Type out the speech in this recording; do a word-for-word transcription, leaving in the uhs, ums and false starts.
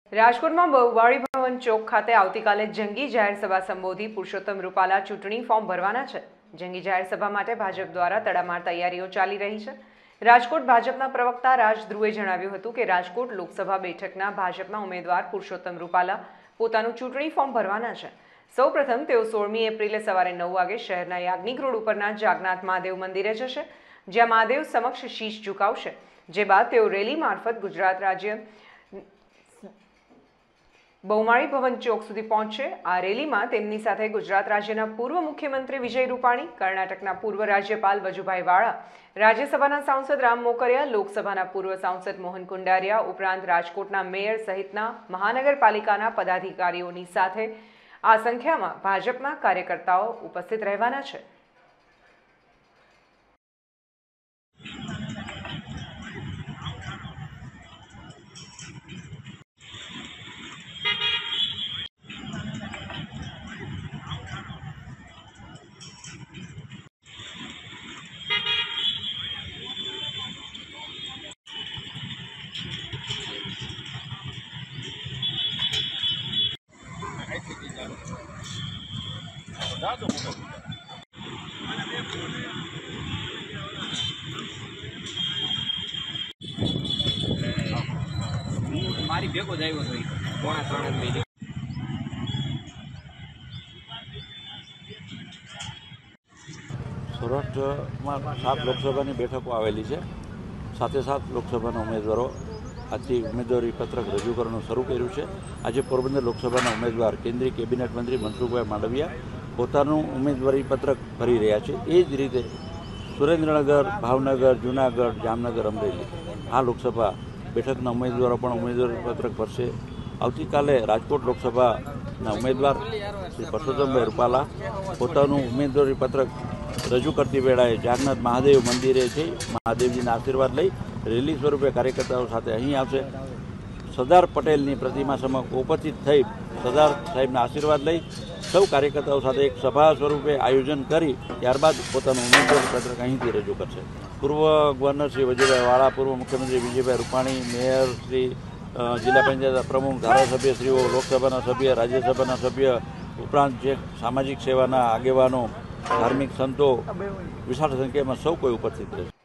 રાજકોટમાં બહુવાળી ભવન ચોક ખાતે આવતીકાલે જંગી જાહેર સભા સંબોધી પુરુષોત્તમ રૂપાલા ચૂંટણી ફોર્મ ભરવાના છે। જંગી જાહેર સભા માટે ભાજપ દ્વારા તડામાર તૈયારીઓ ચાલી રહી છે। રાજકોટ ભાજપના પ્રવક્તા રાજ ધ્રુવે જણાવ્યું હતું કે રાજકોટ લોકસભા બેઠકના ભાજપના ઉમેદવાર પુરુષોત્તમ રૂપાલા પોતાનું ચૂંટણી ફોર્મ ભરવાના છે। સૌપ્રથમ તેઓ સોળમી એપ્રિલે સવારે નવ વાગે શહેરના યાજ્ઞિક રોડ ઉપરના જાગનાથ મહાદેવ મંદિરે જશે, જ્યાં મહાદેવ સમક્ષ શીશ ઝુકાવશે। જે બાદ તેઓ રેલી મારફત ગુજરાત રાજ્ય બહુમાળી ભવન ચોક સુધી પહોંચશે। આ રેલીમાં તેમની સાથે ગુજરાત રાજ્યના પૂર્વ મુખ્યમંત્રી વિજય રૂપાણી, કર્ણાટકના પૂર્વ રાજ્યપાલ વજુભાઈ વાળા, રાજ્યસભાના સાંસદ રામ મોકરિયા, લોકસભાના પૂર્વ સાંસદ મોહન કુંડારિયા ઉપરાંત રાજકોટના મેયર સહિતના મહાનગરપાલિકાના પદાધિકારીઓની સાથે આ સંખ્યામાં ભાજપના કાર્યકર્તાઓ ઉપસ્થિત રહેવાના છે। મારી ભેગો જ આવ્યો હતો પોણા ત્રણ મિનિટ। સૌરાષ્ટ્રમાં સાત લોકસભાની બેઠકો આવેલી છે। સાથે સાત લોકસભાના ઉમેદવારો આજથી ઉમેદવારી પત્રક રજૂ કરવાનું શરૂ કર્યું છે। આજે પોરબંદર લોકસભાના ઉમેદવાર કેન્દ્રીય કેબિનેટ મંત્રી મનસુખભાઈ માંડવિયા પોતાનું ઉમેદવારી પત્રક ભરી રહ્યા છે। એ જ રીતે સુરેન્દ્રનગર, ભાવનગર, જૂનાગઢ, જામનગર, અમરેલી આ લોકસભા બેઠકના ઉમેદવારો પણ ઉમેદવારી પત્રક ભરશે। આવતીકાલે રાજકોટ લોકસભાના ઉમેદવાર શ્રી પુરુષોત્તમભાઈ રૂપાલા પોતાનું ઉમેદવારી પત્રક રજૂ કરતી વેળાએ જાગનાથ મહાદેવ મંદિરે જઈ મહાદેવજીના આશીર્વાદ લઈ રેલી સ્વરૂપે કાર્યકર્તાઓ સાથે અહીં આવશે। સરદાર પટેલની પ્રતિમા સમક્ષ ઉપસ્થિત થઈ સરદાર સાહેબના આશીર્વાદ લઈ સૌ કાર્યકર્તાઓ સાથે એક સભા સ્વરૂપે આયોજન કરી ત્યારબાદ પોતાનું ઉમેદવારી પત્રક અહીંથી રજૂ કરશે। પૂર્વ ગવર્નર શ્રી વજુભાઈ વાળા, પૂર્વ મુખ્યમંત્રી વિજયભાઈ રૂપાણી, મેયર શ્રી, જિલ્લા પંચાયત પ્રમુખ, ધારાસભ્યશ્રીઓ, લોકસભાના સભ્ય, રાજ્યસભાના સભ્ય ઉપરાંત જે સામાજિક સેવાના આગેવાનો, ધાર્મિક સંતો વિશાળ સંખ્યામાં સૌ કોઈ ઉપસ્થિત રહેશે।